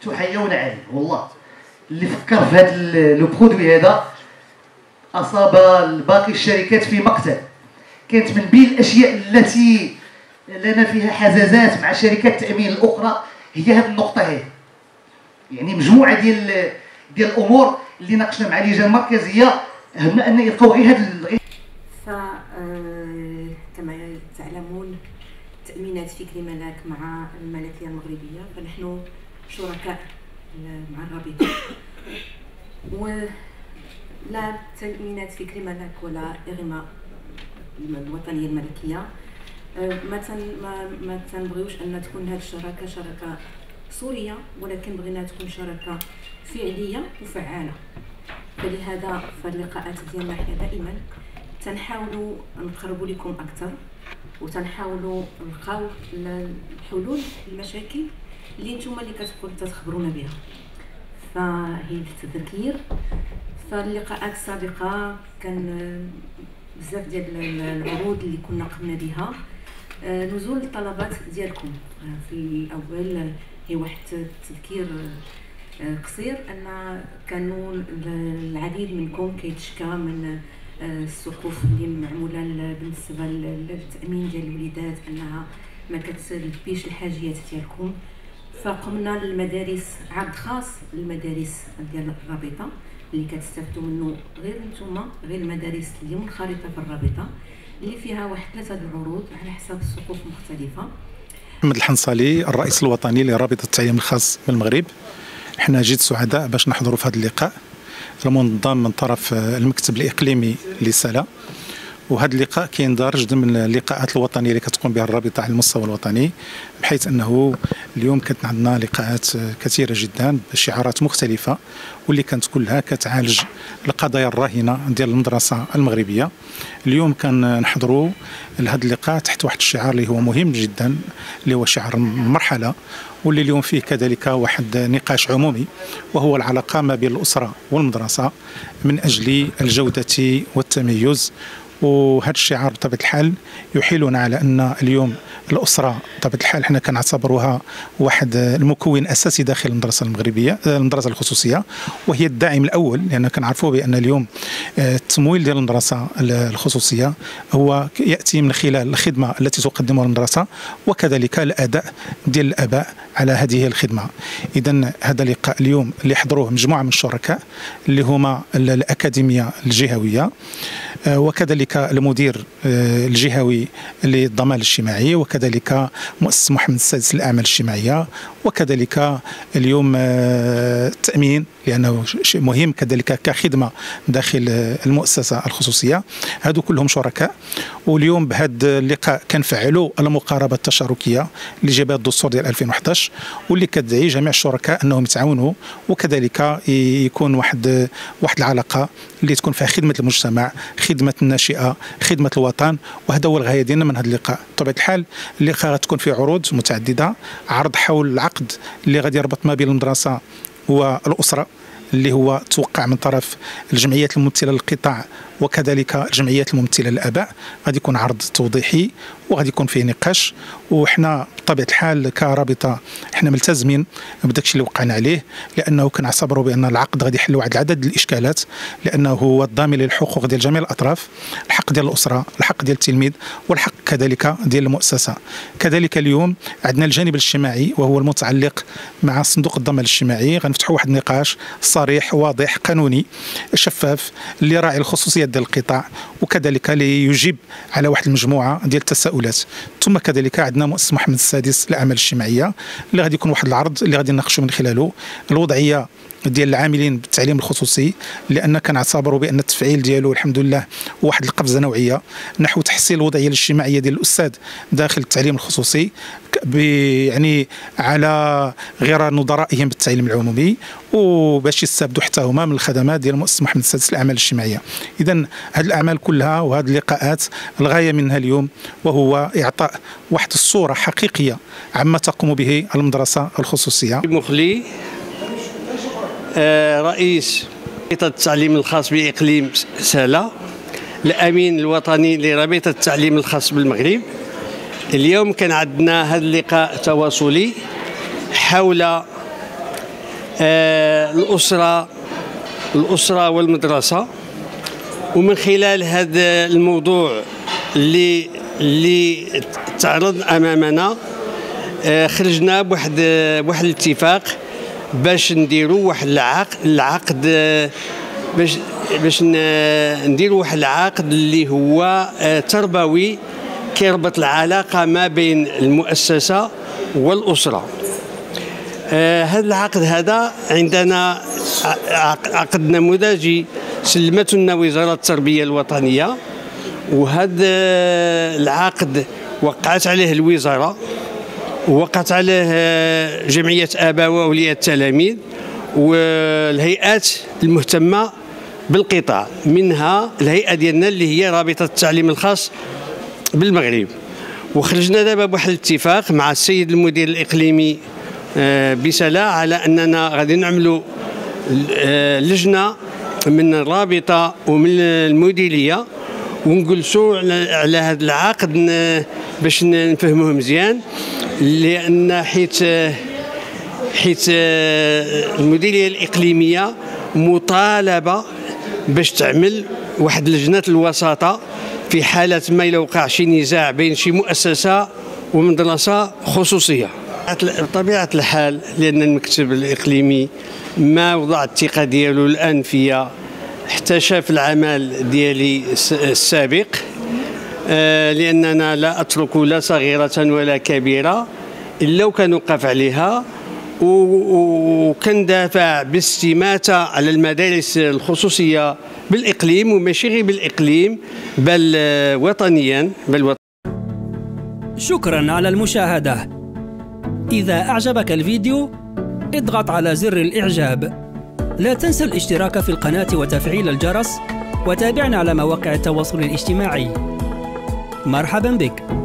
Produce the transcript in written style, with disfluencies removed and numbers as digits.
تحيون عليه والله. اللي فكر في هذا لو برودوي هذا اصاب باقي الشركات في مقتل. كانت من بين الاشياء التي لنا فيها حزازات مع شركات التامين الاخرى هي هذه النقطه هذه. يعني مجموعه ديال الامور اللي ناقشنا مع اللجنه المركزيه همنا ان يلقاو غير هذا. كما تعلمون تأمينات فكري ملاك مع الملكية المغربية، فنحن شركاء مع الرابطة، ولا تأمينات فكري ملاك ولا إغماء الوطنية الملكية ما تنبغيوش أن تكون هذه الشراكة شراكة سورية، ولكن بغينا تكون شراكة فعلية وفعالة. فلهذا فاللقاءات ديالنا حنا دائما تنحاولوا نقربوا لكم أكثر، وتنحاولوا نلقاو الحلول للمشاكل اللي نتوما اللي كتخبرونا بها. فهي التذكير، فاللقاءات السابقه كان بزاف ديال العروض اللي كنا قمنا بها، نزول الطلبات ديالكم في الاول هي واحد التذكير قصير ان كانوا العديد منكم كيتشكى من السقوف اللي معموله بالنسبه للتامين ديال الوليدات انها ما كتلبيش الحاجيات ديالكم، فقمنا للمدارس عرض خاص للمدارس ديال الرابطه اللي كتستافدوا منه غير نتوما، غير المدارس اللي منخرطه في الرابطه اللي فيها واحد 3 العروض على حساب السقوف مختلفه. محمد الحنصلي، الرئيس الوطني لرابطه التعليم الخاص بالمغرب. احنا جد سعداء باش نحضروا في هذا اللقاء المنظم من طرف المكتب الاقليمي لسلا، وهذا اللقاء كيندرج ضمن اللقاءات الوطنيه اللي كتقوم بها الرابطه على المستوى الوطني، بحيث انه اليوم كانت عندنا لقاءات كثيره جدا بشعارات مختلفه، واللي كانت كلها كتعالج القضايا الراهنه ديال المدرسه المغربيه. اليوم كان نحضروا لهذا اللقاء تحت واحد الشعار اللي هو مهم جدا، اللي هو شعار المرحله، واللي اليوم فيه كذلك واحد نقاش عمومي، وهو العلاقه ما بين الاسره والمدرسه من اجل الجوده والتميز. وهذا الشعار بطبيعه الحال يحيلنا على ان اليوم الاسره بطبيعه الحال حنا كنعتبروها واحد المكون اساسي داخل المدرسه المغربيه، المدرسه الخصوصيه، وهي الداعم الاول، لان كنعرفوا بان اليوم التمويل ديال المدرسه الخصوصيه هو ياتي من خلال الخدمه التي تقدمها المدرسه، وكذلك الاداء ديال الاباء على هذه الخدمه. اذا هذا اللقاء اليوم اللي حضروه مجموعه من الشركاء اللي هما الاكاديميه الجهويه، وكذلك المدير الجهوي للضمان الاجتماعي، وكذلك مؤسسة محمد السادس للأعمال الاجتماعية، وكذلك اليوم التأمين لأنه شيء مهم كذلك كخدمة داخل المؤسسة الخصوصية. هادو كلهم شركاء، واليوم بهذا اللقاء كنفعلوا المقاربة التشاركية اللي جابها الدستور ديال 2011، واللي كتدعي جميع الشركاء أنهم يتعاونوا، وكذلك يكون واحد العلاقة اللي تكون فيها خدمة المجتمع، خدمة الناشئة، خدمة الوطن. وهذا هو الغاية ديالنا من هذا اللقاء. بطبيعة الحال اللقاء غتكون فيه عروض متعددة، عرض حول العقد اللي غادي يربط ما بين المدرسة والأسرة، اللي هو توقع من طرف الجمعيات الممثله للقطاع وكذلك الجمعيات الممثله للاباء. غادي يكون عرض توضيحي وغادي يكون فيه نقاش، وحنا بطبيعه الحال كرابطه حنا ملتزمين بداكشي اللي وقعنا عليه، لانه كنعتبروا بان العقد غادي يحل واحد العدد الاشكالات، لانه هو الضامن للحقوق ديال جميع الاطراف، الحق ديال الاسره، الحق ديال التلميذ، والحق كذلك ديال المؤسسه. كذلك اليوم عندنا الجانب الاجتماعي وهو المتعلق مع صندوق الضمان الاجتماعي. غنفتحوا واحد النقاش صريح واضح قانوني شفاف اللي راعي الخصوصيات ديال القطاع، وكذلك ليجيب على واحد المجموعه ديال التساؤلات. ثم كذلك عندنا مؤسسه محمد السادس للاعمال الاجتماعيه اللي غادي يكون واحد العرض اللي غادي نناقشوا من خلاله الوضعيه ديال العاملين بالتعليم الخصوصي، لان كنعتبروا بان التفعيل ديالو الحمد لله واحد القفزه نوعيه نحو تحسين الوضعيه الاجتماعيه ديال الاستاذ داخل التعليم الخصوصي، يعني على غير نظرائهم بالتعليم العمومي، وباش يستافدوا حتى هما من الخدمات ديال مؤسسه محمد السادس للاعمال الاجتماعيه. اذا هذه الاعمال كلها وهذه اللقاءات الغايه منها اليوم وهو اعطاء واحد الصوره حقيقيه عما تقوم به المدرسه الخصوصيه. مخلي رئيس رابطة التعليم الخاص بإقليم سلا، الأمين الوطني لرابطة التعليم الخاص بالمغرب. اليوم كان عندنا هذا اللقاء تواصلي حول الأسرة والمدرسة. ومن خلال هذا الموضوع اللي تعرض أمامنا خرجنا بواحد الاتفاق باش نديروا واحد العقد باش نديروا واحد العقد اللي هو تربوي كيربط العلاقة ما بين المؤسسة والأسرة. هذا العقد هذا عندنا عقد نموذجي سلمته لنا وزارة التربية الوطنية، وهذا العقد وقعت عليه الوزارة ووقعت عليه جمعية آباء وأولياء التلاميذ والهيئات المهتمة بالقطاع، منها الهيئة ديالنا اللي هي رابطة التعليم الخاص بالمغرب. وخرجنا دابا بواحد الاتفاق مع السيد المدير الإقليمي بسلا على أننا غادي نعملوا لجنة من الرابطة ومن المديرية ونجلسوا على هذا العقد باش نفهموه مزيان، لأن حيت المديرية الإقليمية مطالبة باش تعمل واحد لجنة الوساطة في حالة ما إلا وقع شي نزاع بين شي مؤسسة ومدرسة خصوصية. بطبيعة الحال لأن المكتب الإقليمي ما وضع الثقة ديالو الآن فيا حتى شاف العمل ديالي السابق، لأننا لا أترك لا صغيرة ولا كبيرة إلا وكنوقف عليها، وكندافع باستماتة على المدارس الخصوصية بالإقليم وماشي غير بالإقليم بل وطنيا شكرا على المشاهدة. إذا أعجبك الفيديو اضغط على زر الإعجاب. لا تنسى الاشتراك في القناة وتفعيل الجرس، وتابعنا على مواقع التواصل الاجتماعي. مرحبا بك.